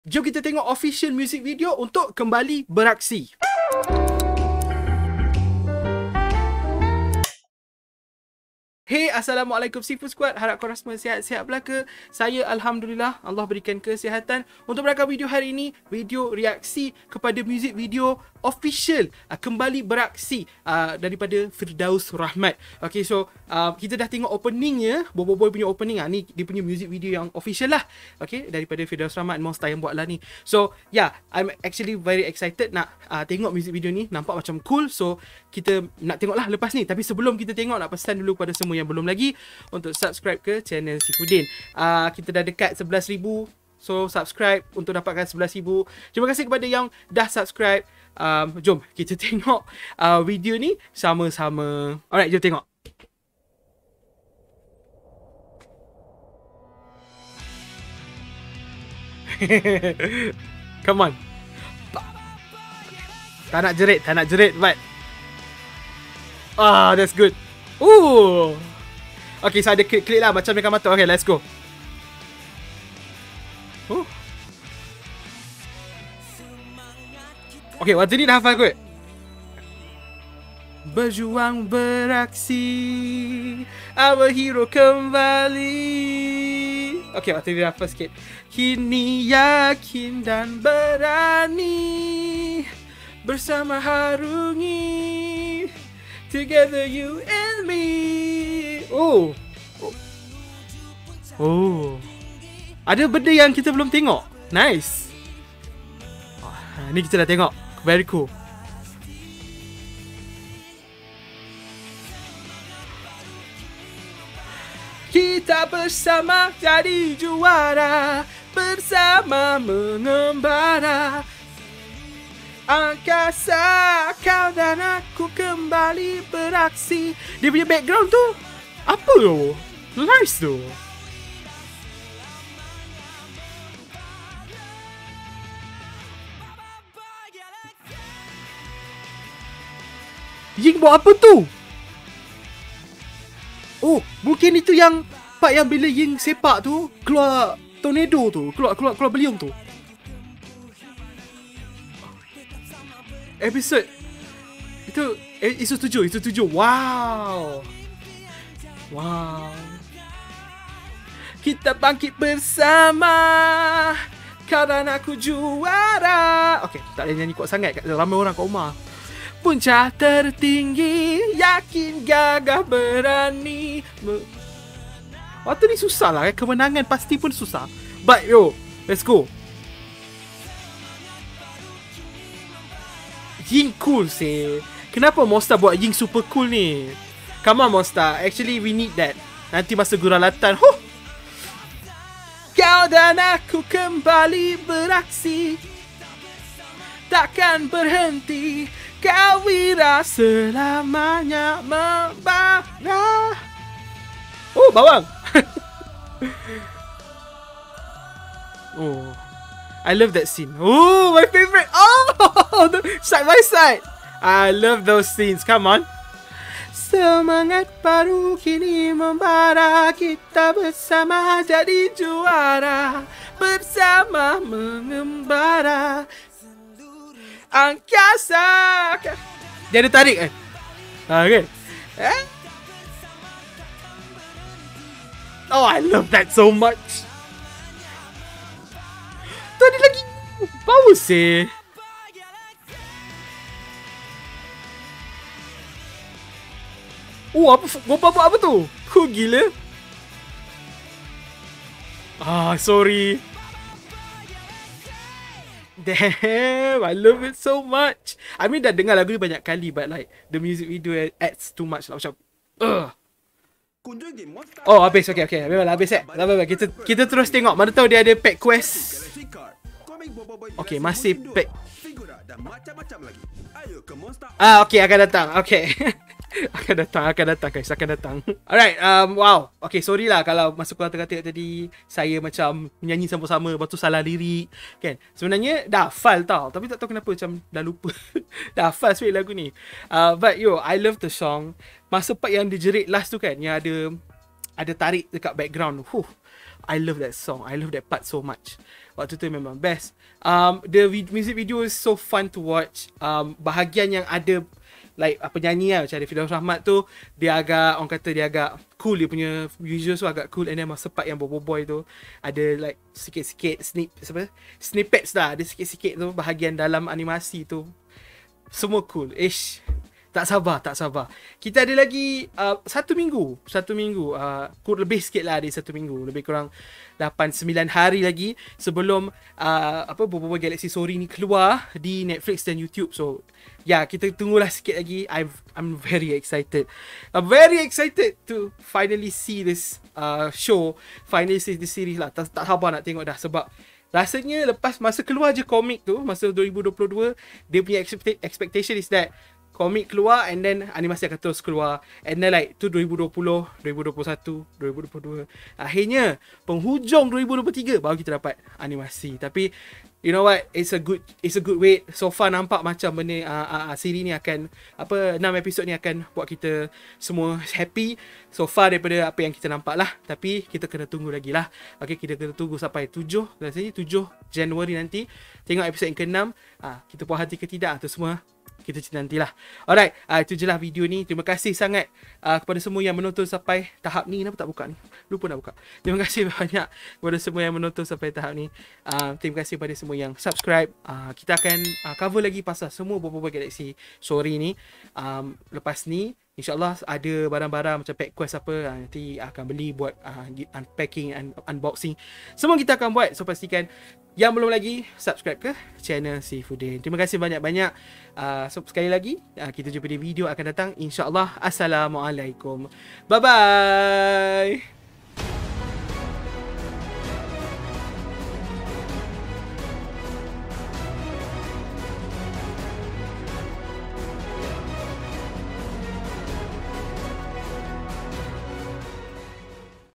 Jom kita tengok official music video untuk Kembali Beraksi. Hey, Assalamualaikum Seafood Squad. Harap korang semua sihat-sihat belaka. Saya Alhamdulillah, Allah berikan kesihatan. Untuk berakar video hari ini, video reaksi kepada music video official Kembali Beraksi daripada Firdaus Rahmat. Okay, so kita dah tengok openingnya, Boboiboy punya opening. Ni dia punya music video yang official lah. Okay, daripada Firdaus Rahmat, Monster yang buat lah ni. So yeah, I'm actually very excited nak tengok music video ni. Nampak macam cool. So kita nak tengok lah lepas ni. Tapi sebelum kita tengok, nak pesan dulu kepada semua yang belum lagi untuk subscribe ke channel Seafoodin. Kita dah dekat 11,000. So subscribe untuk dapatkan 11,000. Terima kasih kepada yang dah subscribe. Jom kita tengok video ni sama-sama. Alright, jom tengok. Come on. Tak nak jerit, but that's good. Ooh. Okay, so ada klik lah macam dekat mata. Okay, let's go. Okay, waktu ni dah hafal kot. Berjuang beraksi, our hero kembali. Okay, waktu ni dah hafal sikit. Kini yakin dan berani, bersama harungi, together you and me. Oh. Ada benda yang kita belum tengok. Nice. Ni kita dah tengok. Very cool. Kita bersama jadi juara, bersama mengembara angkasa, kau dan aku kembali beraksi. Dia punya background tu apa tu? Nice tu. Ying buat apa tu? Oh, mungkin itu yang part yang bila Ying sepak tu keluar tornado tu, keluar beliung tu. Episode itu isu 7. Wow. Kita bangkit bersama, karena aku juara. Okay, tak boleh nyanyi kuat sangat, ramai orang kat rumah. Puncak tertinggi, yakin gagah berani. Waktu ni susah lah, kemenangan pasti pun susah. But yo, let's go. Ying cool sih. Kenapa Monster buat Ying super cool ni? Come on Monster, actually we need that. Nanti masa guralatan, kau dan aku kembali beraksi, takkan berhenti, kau wira selamanya membara. Oh, bawang. I love that scene. Oh, my favorite. Oh, side by side. I love those scenes. Come on. Semangat baru kini membara, kita bersama jadi juara, bersama mengembara angkasa. Dia ada tarik kan? Okay. Oh, I love that so much. Tu ada lagi power sih. Oh, apa tu? Cool gila. Sorry. Damn, I love it so much. I mean dah dengar lagu ni banyak kali, but like the music video adds too much lah, macam Oh, habis. Okay. Memanglah habis Kita terus tengok. Mana tahu dia ada pack quest. Okay, masih pack. Okay, akan datang. Okay. akan datang guys, akan datang. Alright, wow. Okay, sorry lah kalau masuk kurang tengah-tengah tadi saya macam menyanyi sama-sama, lepas tu salah lirik kan. Sebenarnya dah hafal tau, tapi tak tahu kenapa macam dah lupa. Dah hafal sebenarnya lagu ni. But yo, I love the song. Masa part yang dia jerit last tu kan, yang ada tarik dekat background. I love that song. I love that part so much. waktu tu memang best. Music video is so fun to watch. Bahagian yang ada like penyanyi lah, macam ada Firdaus Rahmat tu, dia agak, orang kata dia agak cool, dia punya visuals tu agak cool. And then masa part yang boy tu ada like sikit-sikit snippets lah, ada sikit-sikit tu bahagian dalam animasi tu, semua cool. Tak sabar. Kita ada lagi satu minggu, kurang lebih sikit lah, ada satu minggu, lebih kurang 8-9 hari lagi sebelum Bobo Galaxy Story ni keluar di Netflix dan YouTube. So kita tunggulah sikit lagi. I'm very excited. I'm very excited to finally see this show, finally see this series lah. Tak sabar nak tengok dah, sebab rasanya lepas masa keluar je komik tu, masa 2022, dia punya expectation is that komik keluar and then animasi akan terus keluar, and then like tu 2020, 2021, 2022, akhirnya penghujung 2023 baru kita dapat animasi. Tapi you know what, it's a good wait. So far nampak macam benda siri ni akan 6 episod ni akan buat kita semua happy so far daripada apa yang kita nampak lah. Tapi kita kena tunggu lagi lah. Okay, kita kena tunggu sampai 7 Januari nanti tengok episod yang ke-6. Kita puas hati ke tidak, tu semua kita cerita nantilah. Alright, itu je lah video ni. Terima kasih sangat kepada semua yang menonton sampai tahap ni. Kenapa tak buka ni? Lupa nak buka. Terima kasih banyak kepada semua yang menonton sampai tahap ni. Terima kasih kepada semua yang subscribe. Kita akan cover lagi pasal semua Bobo Galaxy Story ni. Lepas ni InsyaAllah ada barang-barang macam pack quest apa, nanti akan beli buat unpacking and unboxing. Semua kita akan buat. So pastikan yang belum lagi subscribe ke channel Saifuddin. Terima kasih banyak-banyak. So sekali lagi kita jumpa di video akan datang InsyaAllah. Assalamualaikum. Bye-bye.